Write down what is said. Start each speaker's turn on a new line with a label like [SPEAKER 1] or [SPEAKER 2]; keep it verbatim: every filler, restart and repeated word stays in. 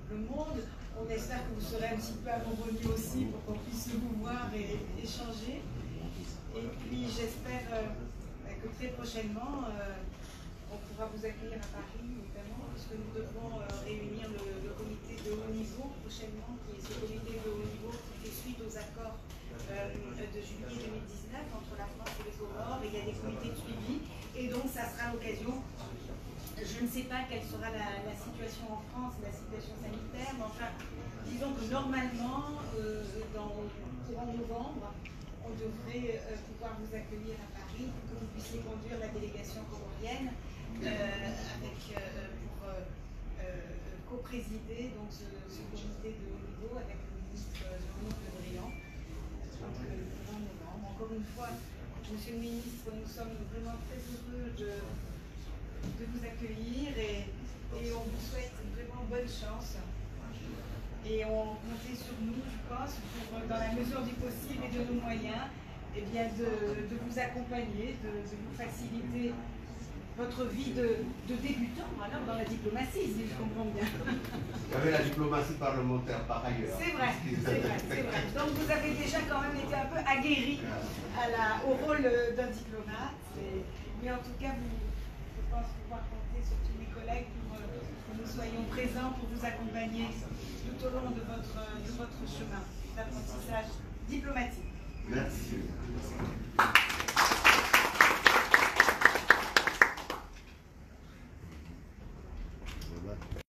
[SPEAKER 1] le monde. On espère que vous serez un petit peu à Montbrogny aussi pour qu'on puisse vous voir et échanger. Et puis j'espère euh, que très prochainement, euh, on pourra vous accueillir à Paris, notamment, puisque nous devrons euh, réunir le, le comité de haut niveau prochainement, qui est ce comité de haut niveau qui fait suite aux accords euh, de juillet deux mille dix-neuf entre la France et les Comores. Et il y a des comités de suivi, et donc ça sera l'occasion. Je ne sais pas quelle sera la, la situation en France, la situation sanitaire, mais enfin, disons que normalement, euh, dans courant novembre, on devrait euh, pouvoir vous accueillir à Paris, que vous puissiez conduire la délégation comorienne, euh, avec, euh, pour euh, euh, co-présider donc, ce, ce comité de haut niveau avec le ministre Jean-Yves Le Drian. Donc, euh, courant novembre. Encore une fois, Monsieur le ministre, nous sommes vraiment très heureux de, de vous accueillir et, et on vous souhaite vraiment bonne chance. Et on comptait sur nous, je pense, pour, dans la mesure du possible et de nos moyens, eh bien de, de vous accompagner, de, de vous faciliter votre vie de, de débutant alors, dans la diplomatie, si je comprends bien.
[SPEAKER 2] Vous avez la diplomatie parlementaire par ailleurs.
[SPEAKER 1] C'est vrai, c'est vrai, c'est vrai. Donc vous avez déjà quand même été un peu aguerri à la, au rôle d'un diplomate. Et, mais en tout cas, vous, je pense pouvoir compter sur tous mes collègues pour que nous soyons présents pour vous accompagner tout au long de votre, de votre chemin d'apprentissage diplomatique.
[SPEAKER 2] Merci.